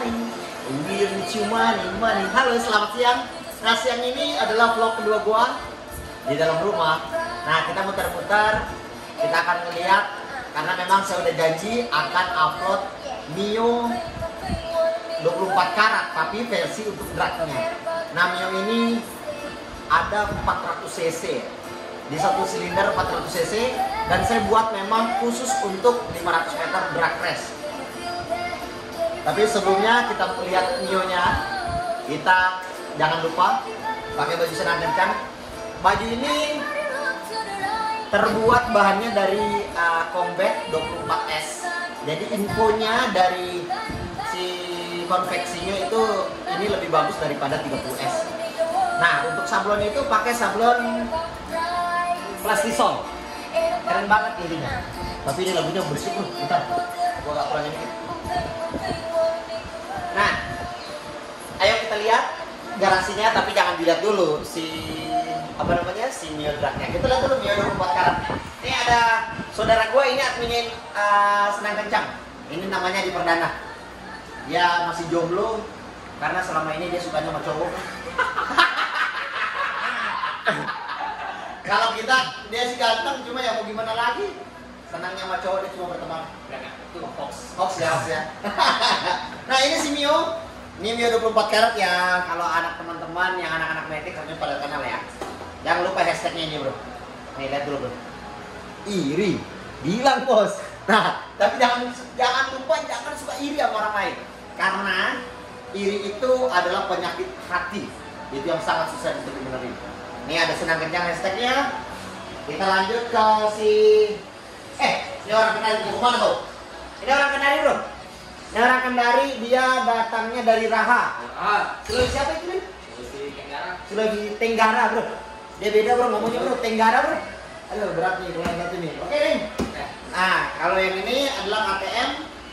money, we need you money. Halo, selamat siang. Nah, siang ini adalah vlog kedua gua di dalam rumah. Nah, kita muter-muter, kita akan melihat karena memang saya udah janji akan upload Mio 24 karat tapi versi untuk dragnya. Nah, Mio ini ada 400 cc di satu silinder 400 cc dan saya buat memang khusus untuk 500 meter drag race. Tapi sebelumnya kita melihat Mio-nya, kita jangan lupa pakai baju senang kencang. Baju ini terbuat bahannya dari Combat 24S. Jadi infonya dari si konveksinya itu ini lebih bagus daripada 30S. Nah, untuk sablon itu pakai sablon Plastisol. Keren banget jadinya. Tapi ini lagunya bersih loh. Bentar, gua agak kurangin dikit. Nah, ayo kita lihat garasinya, tapi jangan dilihat dulu si si Mio dragnya. Kita lihat dulu Mio 24 karat. Ini ada saudara gue ini adminin senang kencang. Ini namanya di Perdana. Dia masih jomblo karena selama ini dia sukanya sama cowok. Kalau kita dia sih ganteng, cuma ya mau gimana lagi? Senangnya sama cowok dia cuma berteman. Itu hoax ya. Nah, ini si Mio. Ini Mio 24 karat ya. Kalau anak teman-teman yang anak-anak metik harusnya pada kenal ya. Jangan lupa hashtagnya ini, bro. Nih, lihat dulu, bro. Iri. Bilang, bos. Nah, tapi jangan lupa jangan suka iri sama orang lain. Karena iri itu adalah penyakit hati. Itu yang sangat susah untuk dibenerin. Ini ada senang kencang hashtagnya. Kita lanjut ke si ini orang Kendari mau kemana tuh? Ini orang Kendari, bro. Ini orang Kendari, dia datangnya dari Raha. Sulawesi siapa itu, nih? Sulawesi Tenggara, bro. Dia beda, bro, ngomongnya, bro. Tenggara, bro. Aduh, berat nih kalau yang satu nih. Oke, nih. Nah, kalau yang ini adalah KTM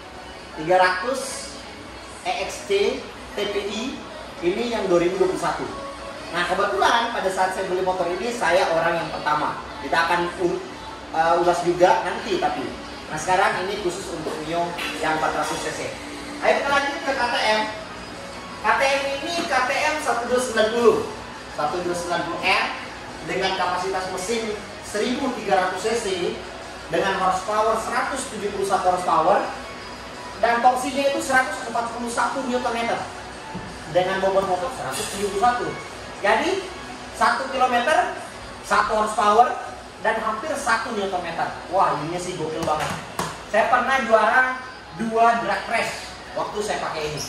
300 EXT TPI. Ini yang 2021. Nah, kebetulan pada saat saya beli motor ini, saya orang yang pertama. Kita akan ulas juga nanti tapi. Nah, sekarang ini khusus untuk Mio yang 400 cc. Ayo kita lanjut ke KTM. KTM ini KTM 1290 1290R dengan kapasitas mesin 1300 cc dengan horsepower 171 horsepower dan torsinya itu 141 Nm dengan bobot motor 171. Jadi 1 km 1 horsepower dan hampir 1 Nm. Wah, ini sih gokil banget. Saya pernah juara 2 drag race waktu saya pakai ini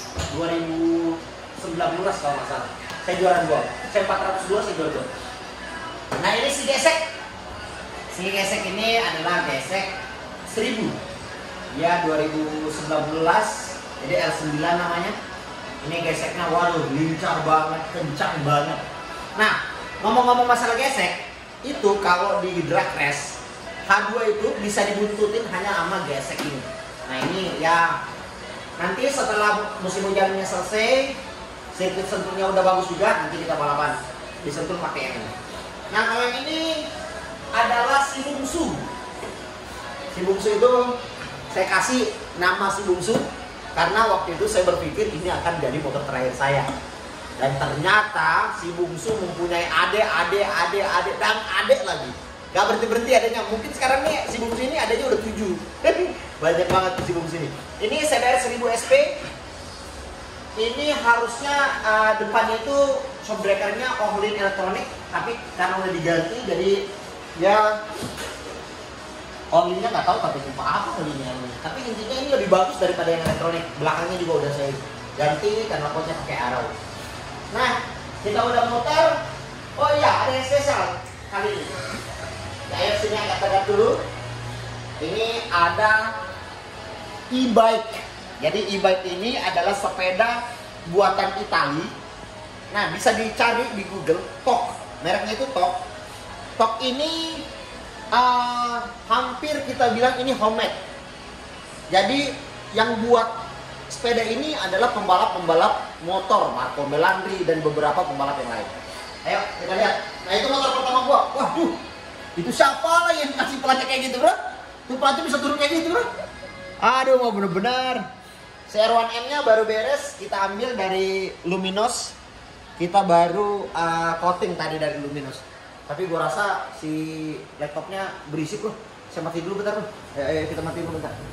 2019 kalau nggak salah. Saya juara 2. Saya 402, saya juara 2. Nah, ini si gesek. Si gesek ini adalah gesek 1000. Ya, 2019. Jadi R9 namanya. Ini geseknya waduh lincah banget, kencang banget. Nah, ngomong-ngomong masalah gesek, itu kalau di drag race H2 itu bisa dibuntutin hanya sama gesek ini. Nah, ini ya nanti setelah musim hujannya selesai, sirkuit senturnya udah bagus juga, nanti kita balapan disentuh pakai yang ini. Nah, kalau yang ini adalah si bungsu. Si bungsu itu saya kasih nama si bungsu karena waktu itu saya berpikir ini akan jadi motor terakhir saya. Dan ternyata si bungsu mempunyai adik dan adik lagi. Gak berhenti adanya. Mungkin sekarang nih si bungsu ini adanya udah 7. Banyak banget si bungsu ini. Ini CBR 1000 SP. Ini harusnya depannya itu shockbreakernya Ohlin elektronik, tapi karena udah diganti jadi ya Ohlinnya nggak tahu pakai tipe apa Ohlinnya. Tapi intinya ini lebih bagus daripada yang elektronik. Belakangnya juga udah saya ganti karena potnya pakai arrow. Nah, kita udah muter. Oh iya, ada yang spesial kali ini. Ya, ayo sini agak tegak dulu. Ini ada e-bike. Jadi e-bike ini adalah sepeda buatan Itali. Nah, bisa dicari di Google. Tok, mereknya itu Tok. Tok ini hampir kita bilang ini homemade. Jadi yang buat sepeda ini adalah pembalap-pembalap motor, Marco Melandri dan beberapa pembalap yang lain. Ayo kita lihat. Nah, itu motor pertama gua. Waduh, itu siapa lah yang kasih pelatih kayak gitu, bro? Tuh pelatih bisa turun kayak gitu, bro? Aduh, mau bener-bener CR1M-nya baru beres, kita ambil dari Luminos. Kita baru coating tadi dari Luminos. Tapi gua rasa si laptopnya berisik loh. Saya mati dulu bentar loh. Kita mati dulu bentar.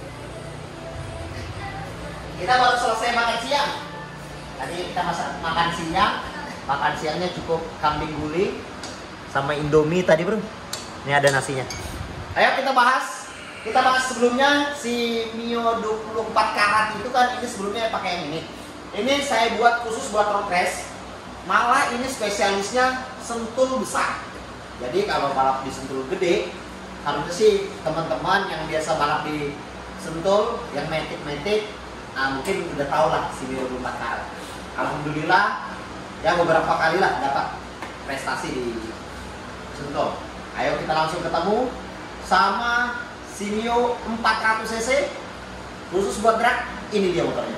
Kita baru selesai makan siang. Tadi kita makan siang. Makan siangnya cukup kambing guling sama Indomie tadi, bro. Ini ada nasinya. Ayo kita bahas. Kita bahas sebelumnya si Mio 24 karat itu kan ini sebelumnya pakai yang ini. Ini saya buat khusus buat road race. Malah ini spesialisnya sentul besar. Jadi kalau balap di sentul gede, harusnya sih teman-teman yang biasa balap di sentul yang metik-metik, mungkin udah tahu lah si Mio 24 karat. Alhamdulillah ya beberapa kali lah dapat prestasi di sentul. Ayo kita langsung ketemu sama si Mio 400 cc khusus buat drag. Ini dia motornya.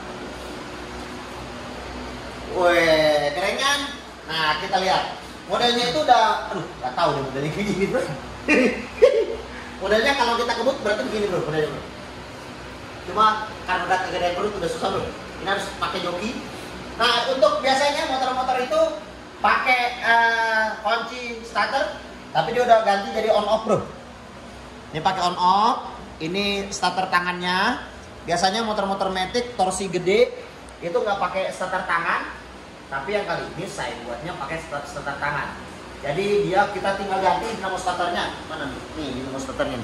Wih, keren kan? Nah, kita lihat. Modelnya itu udah, nggak tahu deh modelnya kayak gini, bro. Modelnya kalau kita kebut berarti begini, bro, modelnya, bro. Cuma karena udah kegedean perut udah susah, bro. Ini harus pakai joki. Nah, untuk biasanya motor-motor itu pakai kunci starter, tapi dia udah ganti jadi on off, bro. Ini pakai on off. Ini starter tangannya. Biasanya motor-motor matic torsi gede itu nggak pakai starter tangan, tapi yang kali ini saya buatnya pakai starter tangan. Jadi dia kita tinggal ganti dinamo starternya. Mana nih? Nih dinamo starternya.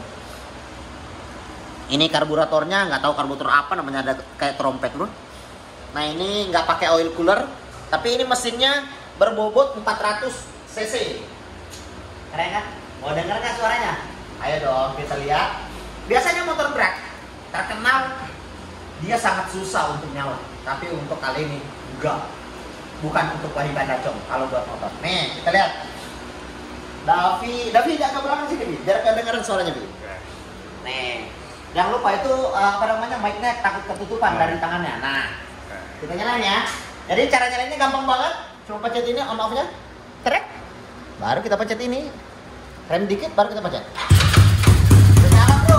Ini karburatornya, nggak tahu karburator apa namanya, ada kayak trompet, bro. Nah ini nggak pakai oil cooler, tapi ini mesinnya berbobot 400 cc. Keren kan? Mau denger nggak suaranya? Ayo dong kita lihat. Biasanya motor drag terkenal dia sangat susah untuk nyala, tapi untuk kali ini enggak. Bukan untuk Wahyu Bandacong kalau buat motor. Nih kita lihat. Davi agak belakang sih, Bi. Biar kedengeran suaranya, Bi. Nih, jangan lupa itu apa namanya, mic-nya takut ketutupan dari tangannya. Nah, kita nyalain ya. Jadi cara nyalainnya gampang banget. Cuma pencet ini on off-nya. Trek. Baru kita pencet ini. Rem dikit baru kita pencet. Udah nyala, bro.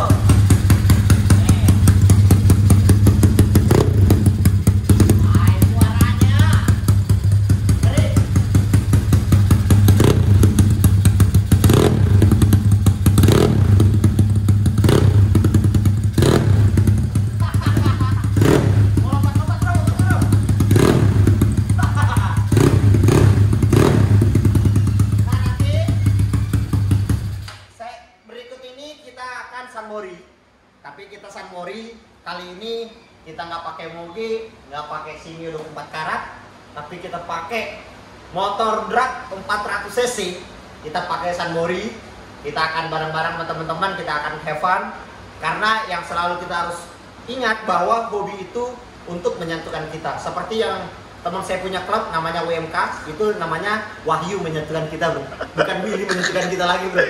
Tapi kita Sunmori kali ini kita nggak pakai moge, nggak pakai si Mio 24 karat, tapi kita pakai motor drag 400 cc. Kita pakai Sunmori. Kita akan bareng-bareng sama teman-teman, kita akan have fun. Karena yang selalu kita harus ingat bahwa hobi itu untuk menyatukan kita. Seperti yang teman saya punya klub namanya WMK, itu namanya Wahyu menyatukan kita, bro. Bukan Willy menyatukan kita lagi, bro.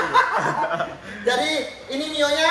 Jadi ini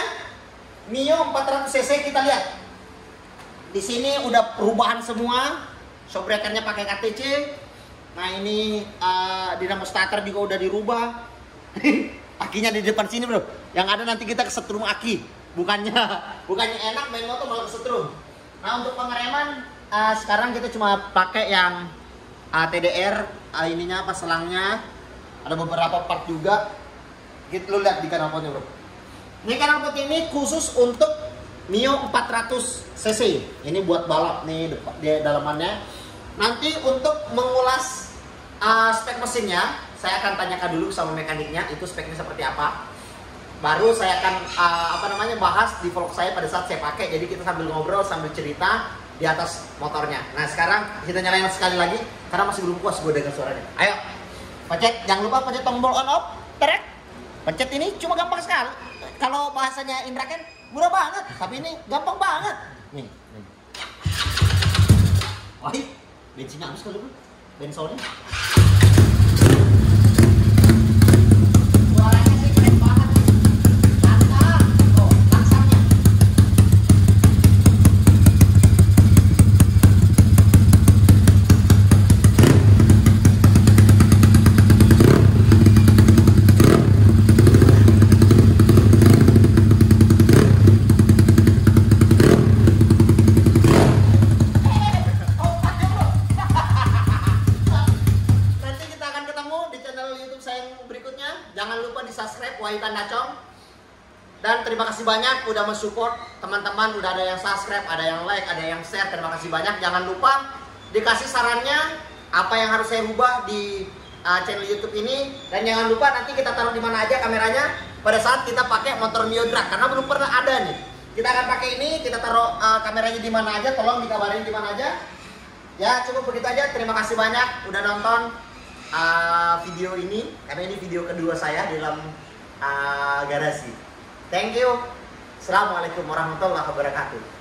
Mio 400 cc, kita lihat. Di sini udah perubahan semua. Shock breakernya pakai KTC. Nah ini dinamo starter juga udah dirubah. Akinya di depan sini, bro. Yang ada nanti kita kesetrum aki. Bukannya enak main motor malah kesetrum. Nah untuk pengereman sekarang kita cuma pakai yang TDR. Ininya apa, selangnya. Ada beberapa part juga. Kita lu lihat di kanal potnya, bro. Ini kanal pot ini khusus untuk Mio 400 cc. Ini buat balap nih di dalamannya. Nanti untuk mengulas spek mesinnya, saya akan tanyakan dulu sama mekaniknya itu speknya seperti apa. Baru saya akan bahas di vlog saya pada saat saya pakai. Jadi kita sambil ngobrol sambil cerita di atas motornya. Nah sekarang kita nyalain sekali lagi karena masih belum puas gue dengar suaranya. Ayo pencet, jangan lupa pencet tombol on off. Terek. Pencet ini cuma gampang sekali. Kalau bahasanya Indra kan murah banget, tapi ini gampang banget. Nih. Wah, bensinnya habis kali, bro. Bensolnya. Suaranya sih keren banget. Mantap. Oh, langsangnya. subscribe Wahitan Dacong. Dan terima kasih banyak udah mensupport teman-teman, udah ada yang subscribe, ada yang like, ada yang share. Terima kasih banyak. Jangan lupa dikasih sarannya apa yang harus saya ubah di channel YouTube ini. Dan jangan lupa nanti kita taruh di mana aja kameranya pada saat kita pakai motor Mio Drag, karena belum pernah ada nih. Kita akan pakai ini, kita taruh kameranya di mana aja, tolong dikabarin di mana aja. Ya cukup begitu aja. Terima kasih banyak udah nonton video ini, karena ini video kedua saya dalam garasi. Thank you. Assalamualaikum warahmatullahi wabarakatuh.